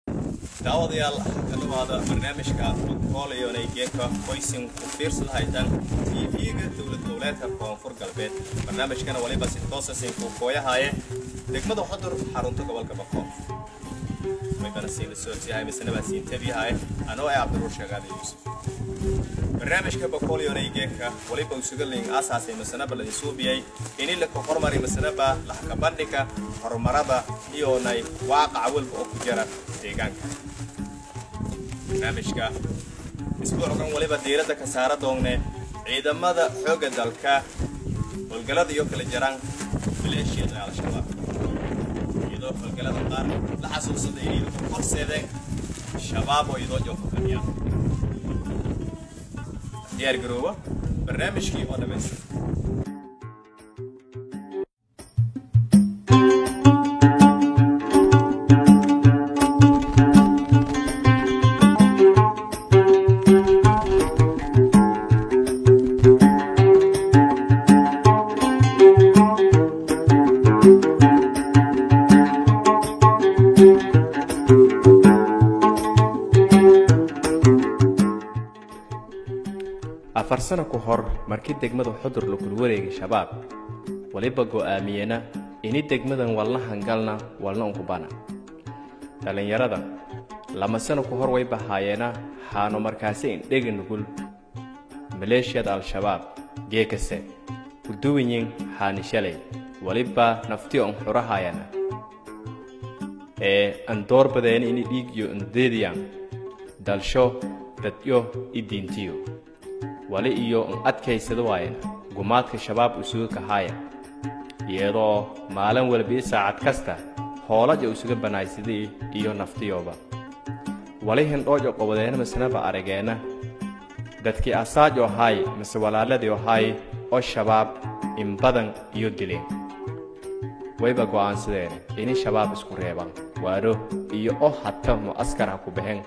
داوديال كلمة برنامجك بقول يوني جيكا كويسين كثير صلاحيتان تيفيجا دولتها كونفور قلبين برنامج كان ولي بس توسسين كويا هاي دكمة حضر حرونتو قبل كبقى ما يبرسين السوتي هاي مثل ما سين تبي هاي أنا وعبد الرشيد قاعد يوسف برنامجك بقول يوني جيكا ولي بوسجلين أساسي مثلا بالنسوبيا إني لك حرمري مثلا لحكبانك حرمربا يوني واقع والبؤكجرة تيجانك برنامجك أسبوع كان ولي بديرة كسارة دونة عيدا ماذا حوج دالكا والجلاد يوكل الجيران بالأشياء على الشباب يدور في الجلاد القار لحسوا صدقني كل سيدك شباب ويدور جو فنيا ديار جروبا برنامجك وأنا بس أفرسنا كهر مركز دجمة حضر لكل شباب وليبقى قامينا إني دجمة والله هنقلنا والله نقبنا تلين يرادا لما سنة كهر ويبقى هاينا حانو مركزين دجن نقول ماليشيا الشباب جيكسة ودوينين حانشلي وليبقى نفتيهم حرا هاينا أندور بدين إني ديجيو انديديان دالشو دتيو إدينتيو wali iyo adkaysada waayeen gumaadka shabaab isugu kahaya iyadoo maalin walba saacad kasta hoolad isugu banaysidii iyo naftiyooba wali hindoojo qowdeena masnaba arageena dadkii asaajo hay mise walaaladii hay oo shabaab in badan iyo dileen wayba go'aansadeen in shabaab isku reebaan waaro iyo oo hatta mu askar ku bixin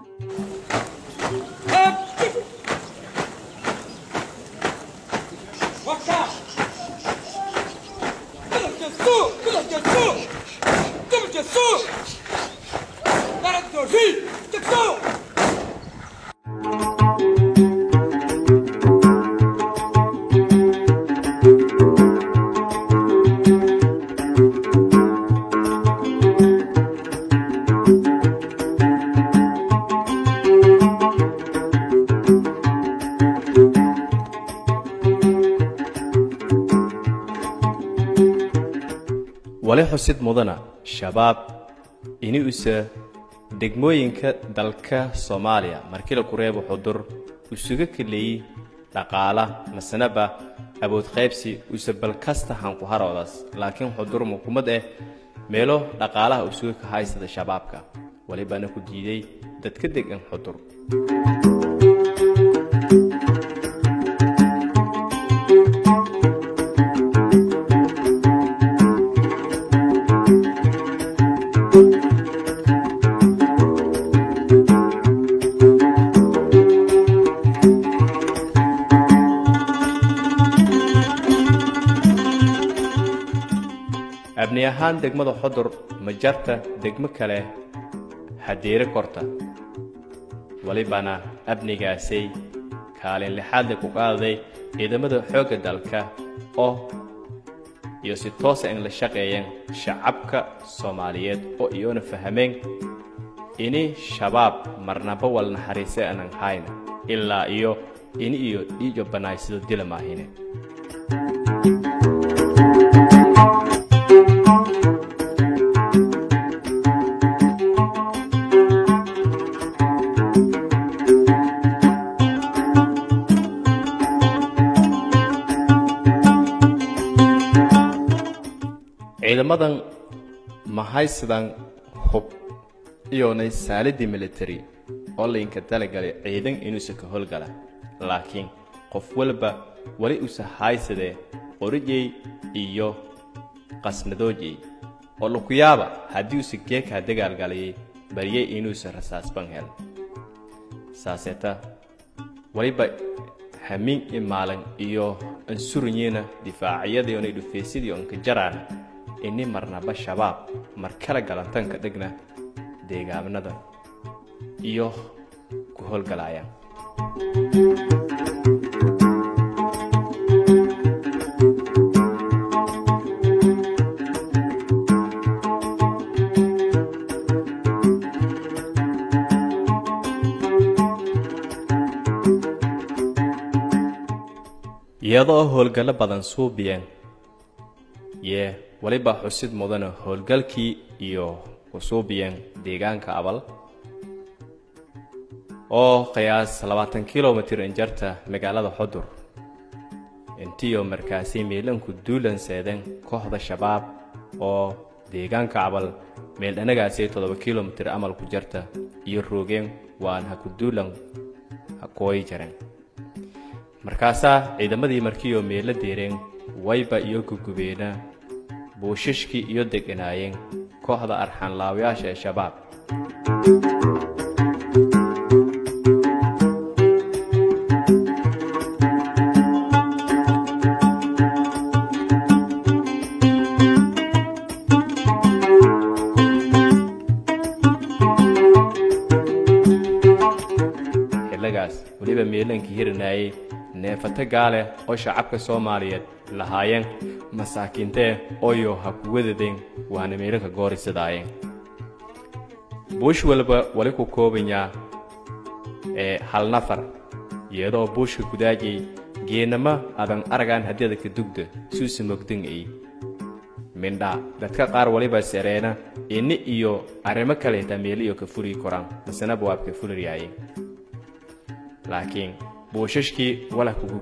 wali xusid mudana shabaab inuu isa degmooyinka dalka Soomaaliya markii la kureebo xudur isuga kaleeyay dhaqaala masanaba abood qaybsi usa bal kasta han ku haroodas laakiin xudur mukumad meelo dhaqaalaha isuga ka haysada shabaabka wali bana ku diiday dadka degan xudur أبني أهان دقمة حضر مجرته دقمة كله حدير كورتا ولي بنا أبني جاسي كالين لحالك وقاضي إذا مدى حوق دالك أو يوسيتوس إن لشقيين شعبك صوماليات أو يون فهمين إني شباب مرنبا والنحريسة أنن هاين إلا إني إيجو بنايسيدو ديلا ماهيني ciidamadan mahaysidan hub iyoonay saalidii military oo leenka talagalay ciidan inuu ka howlgala laakiin qof walba wali uu sahaysade qoriyay iyo qasnadoojay oo lagu yaaba hadii uu si geeka dagaalgalay bariyay inuu rasaas bangal saaseta waliba hamin imaalan iyo ansuriyena difaaciyada oo dhufeesidii oo ka jaraan إني مرنا بالشباب مركلا قلنتان كدقنا deegaanada iyo ku howlgalayaan. iyadoo howlgallo badan suubiyeen waliba xusid mudana howlgalkii iyo kusuubiyeen deegaanka Abal oo qiyaas 20 kilomitir injarta magaalada Xudur intiyo markaasi meelanku duulan seedeen kooxda shabaab oo deegaanka Abal meel dhanagaasay 7 kilomitir amal ku jarta iyo roogeen waan ha ku duulan ha kooy jareen. markaasa ciidamadii markiyo meela deereen wayba iyo gugubeena buushishkii iyo deganaayeen kooxda arxan laawayaasha ee shabaab. xilligaas waliba meelankii hiranaayay neefata gaale oo shacabka Soomaaliyeed lahaayeen masaakiintee ooyo ha ku wadadeen waana meelka goorisadayeen. buush walba wali ku koobanyaa hal nafar iyadoo buushka gudaajay geenama adan aragaan hadiyada ka dugda suusi mogdin ay mindha dadka qaar waliba sareena inni iyo arrimo kale tameeliyo ka furi koraan masana baab ka furiyay laakiin buushashkii wala kugu.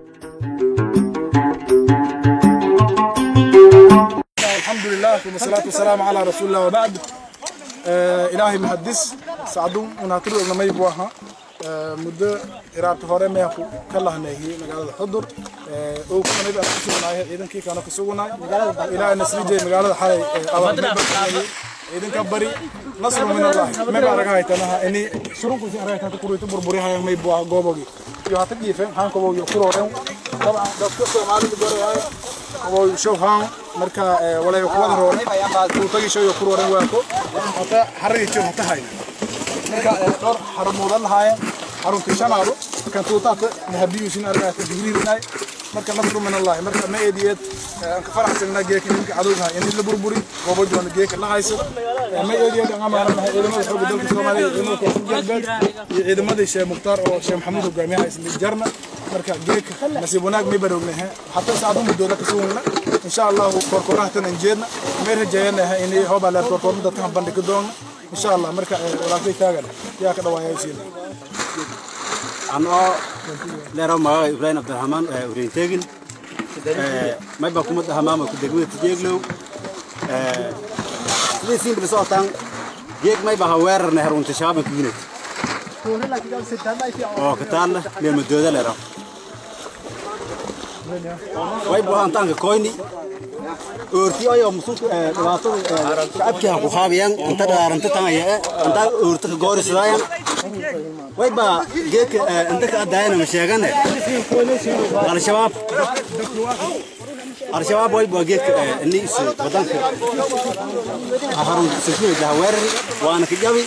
alxamdulilah uma salaatu wasalaamu calaa rasuulillah wabacd. ilaahay muhadis sacdun unaatiro maybu ahaa muddo iraabta hore meeku ka lahneeyay magaalada Xudur oo kanid aan ku sugnaayay ciidankii kana ku sugnaay ilaa nasriday magaalada xalay ciidanka bari nasru min allah ma baaragahay tanaha ini surunku si aragta ku ruuto burburihay maybu ah goobogi iyo hata jiifeen han ko iyo kurooreen طبعا dadka Soomaalidu goray oo showhan marka walay ku wada roonay uu tagi soo kurooreen waa ko hata xariijo hata hay marka dhor xaramuudan lahaayeen xarunta shanaado kan tuutaata nahabiyuusin aragta jibriilnay marka nasru min allah marka ma eediyad aan ka faraxsanaa geekin ninka cadowga in la burburi goobo joon geekin la hayso ma eediyad aan amaana ciidamada xoog dalka Soomaaliyeed inuu ka jalbad iyo ciidamada Sheekh Muxtaar oo Sheekh Maxamuud hogaamiyaha isla jarna marka geeka nasiib wanaag may barognahay hatta saacadu muddo ka suugna insha Allah korkorahtan injeedna may rajaynahay inay hooba la korkorno dadka bandhig doon insha Allah marka walaasay taagan yaa ka dhawaayaysiin أنا لرا ما إبراهيم عبد الرحمن ورينتاجن ما يبقى كم الحمام كدقوا تجيلو ليسين بساطان جيك ما يبقى هوار نهر وانتشاب كبيرة أو كتال للمدودة لرا ويبقى أنتان كويني أورتي أيام مسوق دواتو شعب كه بخابيان أنت دارنت تانية أنت أورتك جورس رايان ويبقى جيك أنت كأداينا مشيغانة على الشباب ويبقى جيك الناس بدنك أهرون سكين جهوار وأنا كجابي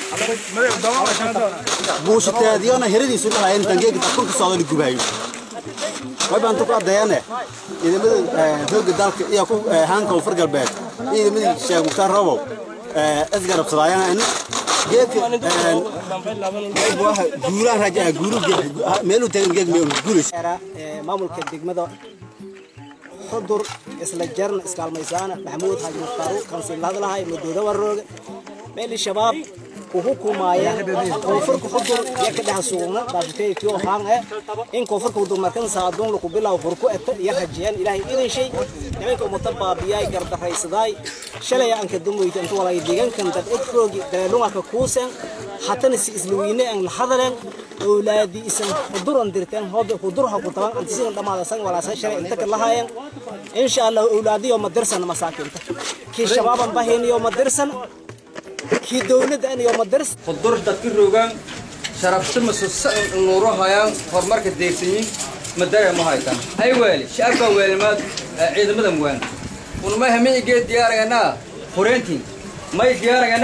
بوش تاديانا هردي سولا أنت جيك تكون كصادق الجبايو ويبقى أنت كأداينا إذا من ذوق دالك يأكل هانك وفرق البيت إذا من الشيخ مختار ربو أذكر بصراحة إن جيك واحد جورا رجع جورو ميلو تين جيك ميلو جورس مامول كديك ماذا Xudur isla jarn iskaalmaysaana Maxamuud Xaaji Muxtaar kansil hadal ahay muddo warroog meel shabaab ku hukumaaya koonfurka Xudur yaka dhaxsuuna baashkeeyo haan in koonfurka Xudur markan saadoon lagu bilaw furku iyo hajiyaan ilaahay idin shay nimanka mutabaabiyay gardaraysaday shalay aan ka dumoyay inta walay deegaankan dad edroogi daalunka kuusan hatana si isluweyne aan hadaleen أولادي اسم حضورن درتين هو حضورها كتبان أنت سين دماغ سان ولا سشري أنت كلها إن شاء الله أولادي يوم مدرسة مساكين كي شباب بهين يوم مدرسة كي دولة أن يوم مدرسة حضور تذكر روجان شرفت مسوس نوره هايان فرمارك الديسين مدرسة مهايتان أي والي شعب والي ما عيد مدام وين ونما همين يجي ديار جنا فورنتين ما يديار جنا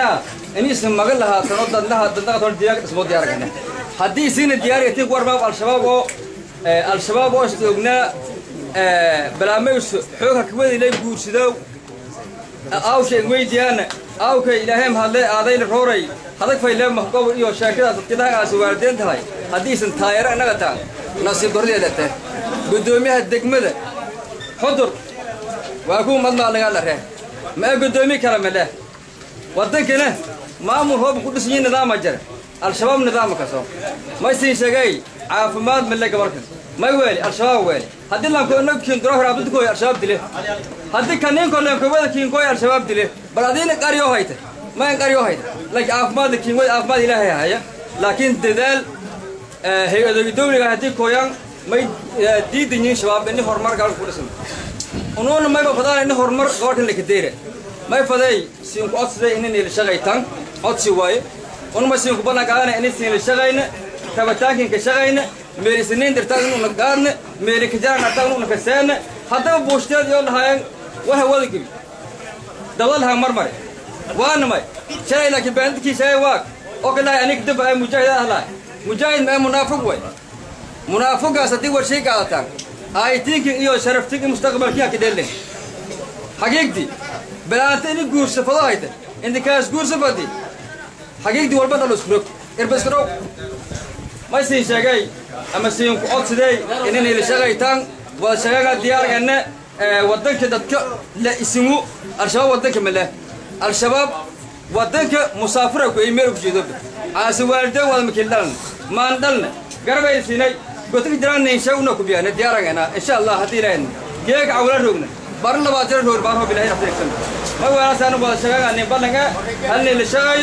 إني اسم مقال لها تنود لها تنقطع الديار اسمه ديارنا هدي سين الديار يتيق ورباب الشباب استغنى بلا ما حوكا كويد إليه بقول سداو أو شيء ويديانا أو كي إلههم هذا أذين الروري هذاك في لهم محكوم إيوه شاكرا كده على سواردين تهاي حديث تاير أنا قطع نصيب دوري هذا قدومي هالدقمة حضر وأكون مضمع على الله ما قدومي كلام الله وطنك هنا ما هو بكل سنين نظام أجر الشباب نظام كسر ما يصير شيء عافمات من لك مركز ما يوالي الشباب والي هذي لهم كنا كن تروح رابط كوي الشباب دليه هذي كنين كنا كوي كن كوي الشباب دليه بعدين كاريو هايته ما كاريو هايته لكن عافمات كن كوي عافمات إلهي هاي لكن تدل هي الدولة هذي كويان ما دي دنيا شباب إني هرمار قال كورسن ونون ما يبغى إني هرمار قارن لك ديره ما يفضل سينك أصله إني نلشغيتان أتصوي ونما سينك بنا قالنا إني سنلشغين تبتاكين كشغين ميري سنين درتاغنو نقارن ميري كجار نرتاغنو نكسان حتى بوشتاد يقول هاي وهو ولقي دولها مرمر وانا ما شيء لكن بنتك شيء واق أوكلا أنا كتب هاي مجاهد أهلا مجاهد ما منافق وين منافق أصدق ورشيك على تان هاي تيجي إيوه شرفتك مستقبل كيا كدلين حقيقتي بلانتني جورس فلايته عندك كاس جورس فدي حقيقتي والبطل أسكروك إربس كروك ما يصير شيء أما سيوم قط سداي إنني لشغاي تان والشغاي ديار إنه ودك دتك لا اسمه الشباب ودك مله الشباب ودك مسافر كويمير بجدود عسوالده والمكلان ما ندلنا قرب يسيني قلت جران نشوفنا كبيان ديار إنه إن شاء الله هتيرين كيك عولا رجنا بارنا باتر دور بارو بلاي أفريقيا ما هو أنا سانو بالشغاي أني بالنجا هني لشغاي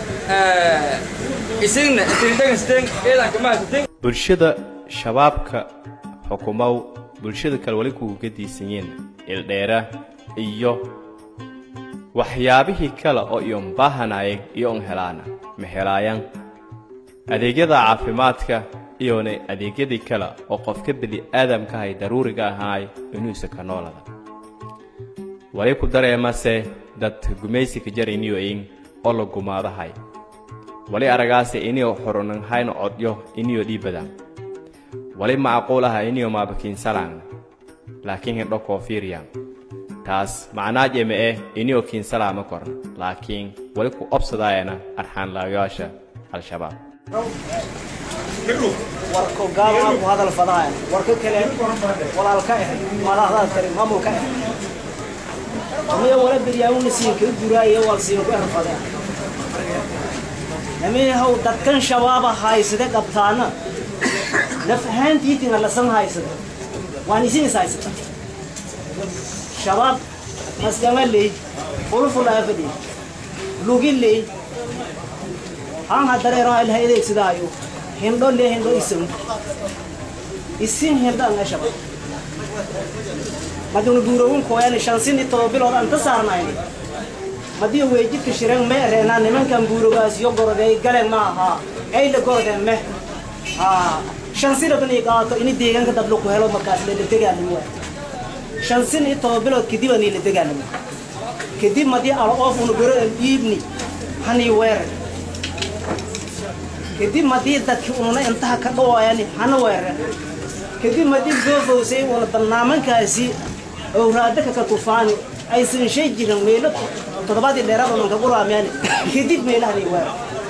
إسين تريدين ستين إذا كمان ستين bulshada shabaabka xukumow bulshada kale wali ku gadiisayeen ildheera iyo waxyaabihii kale oo iyoon baahanayeen iyoon helaana ma helayaan adeegyada caafimaadka iyoona adeegyadii kale oo qofka bili aadamka ay daruuriga ahaay inuu iska noolada wali ku dareemase dad gumaysi ka jarayniyo oo la gumaadahay wali aragaasi inuu xoronan hayno codyo inuu dhiibada wali macquulaha inuu ma bakin salaan laakiin hidho koofiriyan taas macnaaje ma inuu kiin salaama koran laakiin wali ku obsadaayana arxaan laayaasha al-shabaab warko gaaba ku hadal fadaan warko kale walaalka madaxda karim maamulka ama wala biriyaawun siin ka guraayo wal siin ku arfadaan نمي هو دكان شباب هاي سده قبطانا نفهان تيتنا لسان هاي سده وانيسين هاي سده شباب مسجمل لي فلفل أفدي لوجين لي هم هذا رأي الهاي ذيك سدايو هندو لي هندو اسم هندو أنا شباب ما دون دورون كويان شانسين يتوبيل ولا انتصار نايني مدي ويجيك شرين ما رأينا نمن كان بوروغاس يقول ذي قال معها أي لقول ذي ما شانسين بني قاطع إني ديجان كتبلوك هلو مكاس اللي تجاني مو شانسين يتوبيلو كدي بني اللي تجاني كدي مدي على أوف ونقول يبني هني وير كدي مدي ذاك وننا انتهى كدوا يعني هنا وير كدي مدي جوفو سي ولا تنامن كاسي أو رادك كطوفان أي شيء جيران ميلك تضبط اللي رابط من قبورة يعني كديب ميلها نيوار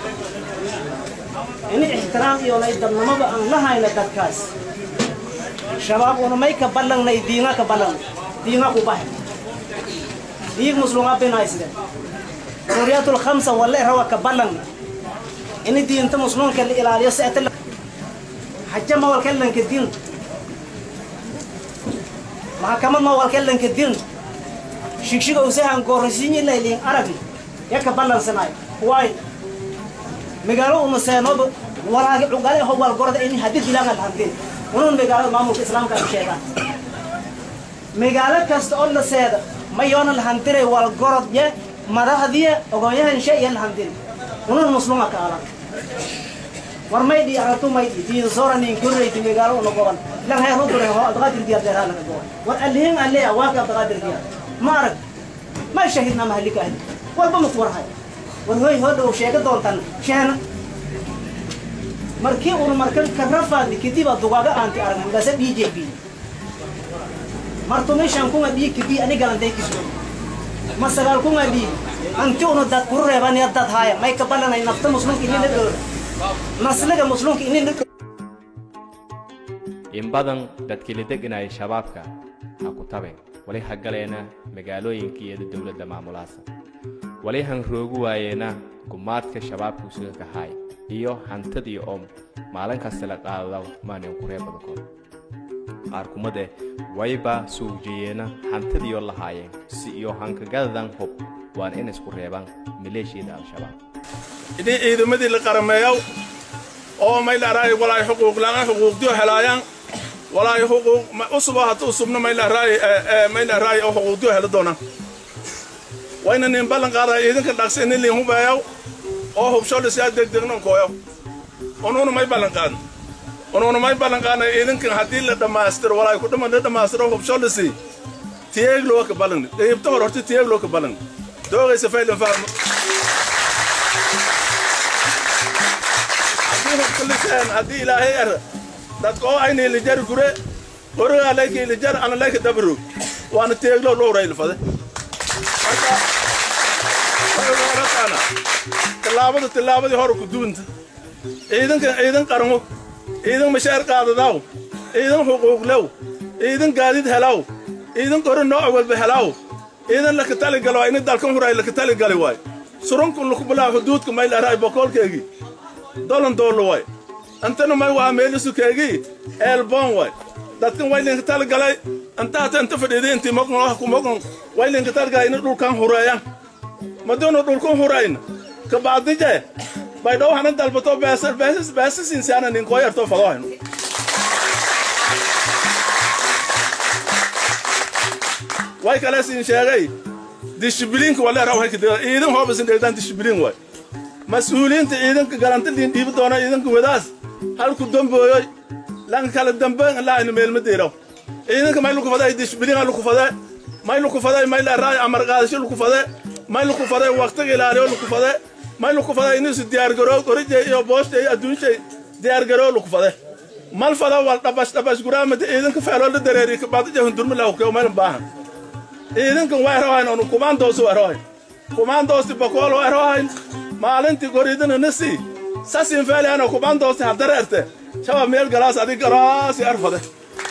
إني احترام يولا يدم ما بقى لها إلى تكاس شباب ونا ما يكبلن نيدينا كبلن دينا كوباه ديك مسلونا بينايس ده سوريات الخمسة ولا هو كبلن إني دي أنت مسلون كل إلى عليه سأتل حتى ما والكلن كدين ما كمان ما والكلن كدين شيك وسهان كورسيني ليلين عربي يكبلن سناي واي مقالو مسانو ولا عقالي هو القرد إني هدي دلنا الحدين ونون مقالو ما مو الإسلام كان شيئا مقالو كاستقول لسيد ما يون الحنتري والقرد يه ماذا هذه أقويها شيء الحدين ونون مسلمة كعلا ورماي دي عرفتو ماي دي صورة نيكون ريتي مقالو نقول لا هي ربنا هو أدغادر ديار ده هلا نقول واللين عليه واقع أدغادر ديار ما شهدنا مهلك أهل والبمطور هاي warhoy hodhow sheega doontan sheena markii uu markan ka rafaad kidiba dugaga aanti aragna dasa DJP marto meeshan kuma DJP ani galantay kisu masagal kuma di anti uu dad ku reeban ya dad haya may ka balanay nafta muslimka in la dhoor maslaga muslimka in la in badan dadkii la deganay shabaabka ha ku tabeen wali hagaleena magaalooyinkii ee dawladda maamulaasa wali han roogu waayena gumaadka shabaabku soo ka hay iyo hantadii oo maalin kasta la qaado maanin ku reebado ko arkumade wayba suujiyeena hantadii oo la haayeen si iyo hanka gadan hub waan in isku reeban maleeshiyada al-shabaab idin ciidamadii la qarameeyo oo may la raay walaa xuquuq la xuquuqdiyo helayaan walaa xuquuq ma usba hatu usubna may la raay oo xuquuqdiyo helo doona wayna nin balan qaada idinka dhaqseen in liin hubayo oo hubsho la siyaad degdegno kooyo onoona may balan qaana idinka hadii la dhamaastiro walaa ku dhamaastiro hubsho la si tiyeeg loo ka balan deebto horta tiyeeg loo ka balan doogaysa faylan faamo hadii ilaahay ar dadko ayni la jar gure oraga leeyay la jar ana leeyay dabru waana teeglo loo reeyay fade marka talaabada hor ku duunta ciidan qarmo ciidan mashaar qaadadaw ciidan xuquuq lew ciidan gaadid helaw ciidan qoran nooc walba helaw ciidan la ka tali galo in dalkan horay la ka tali gali way surunku lu ku bilaa xuduudka may la raay boqolkeegi dolan doolo way antana may waa meel sukeegi elbon way dadkan way leen ka tali galay anta fadhiideen intii maqon way leen ka tali galay in dhulkan horeeyaan madoono dhulkan horeeyna ka baadije bay dhaw hanan dalbato beesas insaana nin ko yarto fadoohayno way kala siin sheegay dishibilinka wala raw hay kidada iidan hoobasin dheedan dishibilin way mas'uuliyiinta ciidanka garanta liin dhiib doona ciidanka wadaas halku dambooyo lan kala dambeyn la in meel ma deero ciidanka may lagu faday dishibilin lagu faday may la raay amar qaadasho lagu faday may lagu faday waqtiga ilaaliyo lagu faday may lagu faday inuu si diyaar garow qorije iyo booste adduunshay diyaar garow lagu faday mal fada wal dhabash guraamada ciidanka faalo la dareeri ka baad jahan durmi la ko meel baahan ciidanka way rawayn oo kumaandoos way rawayn kumaandoos bakool way rawayn maalintii goridana nasi sasin faaliana kumaandoos ha dareerte shaba meel galaas adig garaas arfade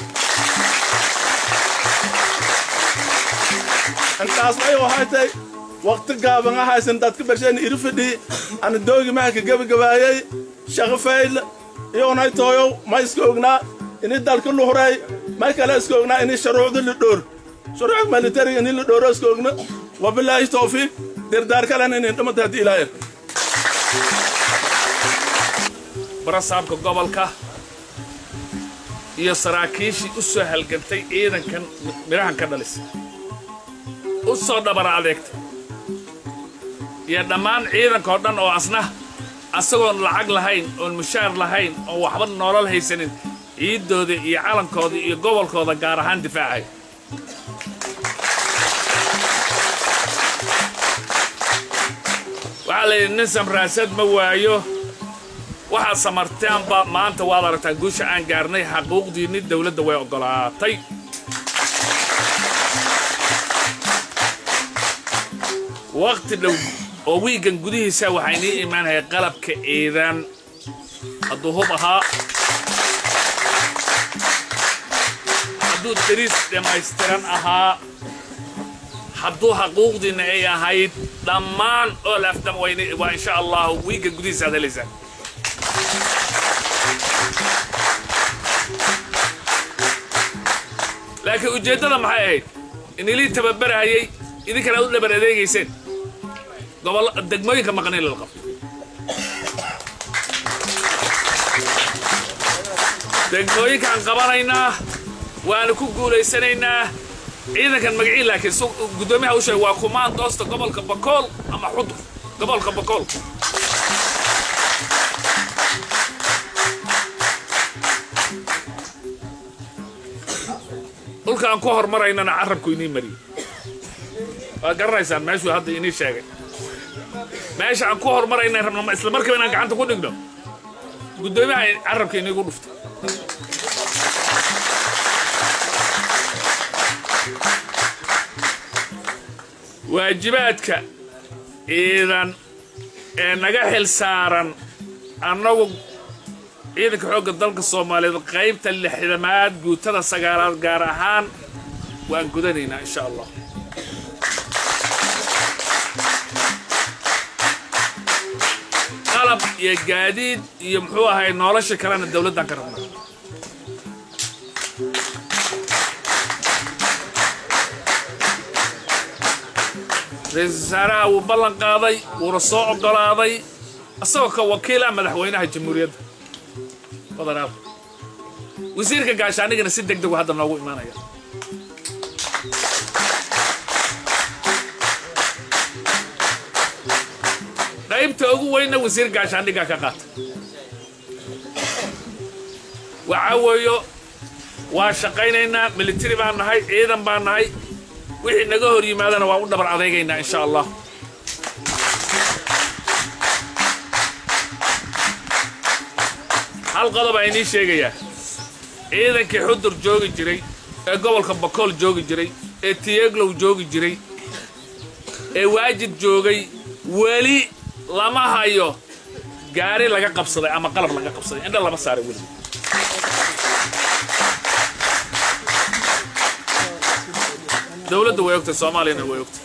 antaas ay wahatay waqti gaaban ahaysan dadka barsheen irfidi aan doogi ma ka gabagabaayay shaqafayl iyo nay tooyo ma iska ognaa in dalka lu horay ma kala iska ognaa in shuruucda la door shuruuc military in la dooro iska ognaa wabillahi tawfiq dirdaar kale in dhimata hadii ilaahay barasaabka gobolka iyo saraakiishii u soo halgantay ciidankan mirahan ka dhalisay u soo dhabar adeegtay iyo dhammaan ciidanka oo dhan oo asagoon lacag lahayn oon mushaar lahayn oo waxba nolol haysanin ciidooda iyo calankooda iyo gobolkooda gaar ahaan difaacay waxaa la yidhi nin samraasad ma waayo waxaad samarteenba maanta waad aragtaa guusha aan gaarnay xaquuqdiinni dawladda way oggolaatay waqti dhow oo wiigan gudihiisa waxay nii imaanaya qalabka ciidan hadduu hub ahaa hadduu dariis dhammaystiran ahaa hadduu xaquuqdiinna ay ahayd dhammaan oo laafdam waa insha allah wiigan gudihiisa aad helaysaan laakiin ujeeddada maxay ahayd in ilii tababarahayay idinkana u dhabar adeegayseen degmooyinka maqaniin la qabto degmooyinkaan qabanaynaa waana ku guulaysanaynaa ciidankan magacii laakiin guddoomiyaha u sheegay waa kumaandoosta gobolka bakool ama xudur gobolka bakool dhulka aan ku hormaraynana carabku inii mariyey waa garanaysaan meeshuu hadda inii sheegay meesha aan ku hormarayna rabno isla markiiba inaan gacanta ku dhigno gudoomiyaha carabkeena igu dhuftay waajibaadka ciidan ee naga xil saaran annagu ciidanka xoogga dalka Soomaaliyeed qaybta 6aad guutada 9aad gaar ahaan waan gudanaynaa insha Allah qalab iyo gaadiid iyo muxuu ahay nolosha kalena dawladdan ka rabnaa رئيسنا وبلن قاضي ورسوع قلاضي أسوق وكيل مدحوينها الجمهورية فضراب وزيرك قاشاني قنا سيدك دو هذا النوع إيمانا يا نايم تأقو وين وزير قاشاني قاكاقات وعاويو واشقينينا ملتري بان هاي ايضا بان هاي wixii naga hor yimaadana waan u dhabar adeegaynaa insha Allah hal qodob ay inii sheegaya ciidankii xudur joogi jiray ee gobolka Bakool joogi jiray ee Tieglow joogi jiray ee waajid joogay wali lama hayo gaari laga qabsaday ama qalab laga qabsaday inta lama saaray wali دولة ويوكت الصوماليين ويوكت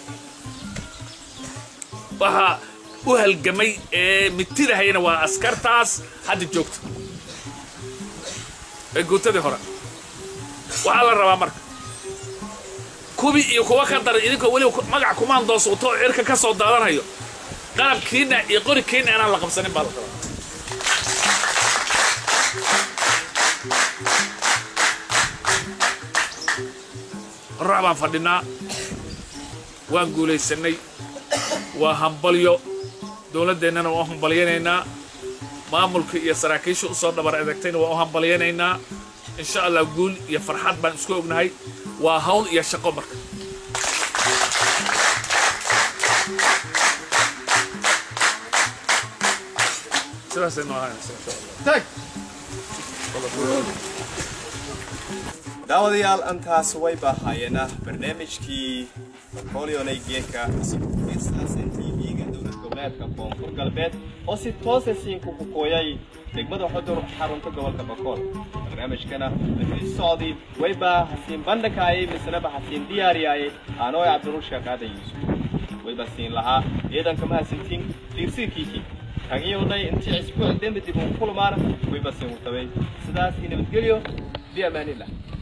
وها وهالجمي متيرة هنا وأسكرتاس حد جوكت الجوتة دي هرا وعلى الربا مرك كوبي يكوا كدر إنك ولي مجا كمان دوس وطو إرك كسر دارنا هيو قلب كينا يقول كينا أنا لقب سنين بالك الرعبان فردنا وانقولي السني وهمبليو دولة ديننا وهمبليينينا مامولك يا سراكيش وصورنا برعدكتين وهمبليينينا إن شاء الله قول يا فرحات بان اسكو ابنهاي وهون يا شقومك سلاسة إنه هاي إن شاء الله تاك daawadayaal antaas way baahayna barnaamijkii Napoleon Geeka isaasan TV-ga dawlad goboleedka Koonfur Galbeed oo si toos ah siin ku kooyay degmada Xudur xarunta gobolka Bakool barnaamijkana wixii socday way baahasin bandhigay misna baahasin diyaariyay aanoo Cabdirushaq Aadayis way baasin laha ciidanka mahadsantiin fiirsiirkii tagiyoday intii isku dambe dib u kulmaan way baasin u tabay sidaas inay badgeliyo bi amaan illah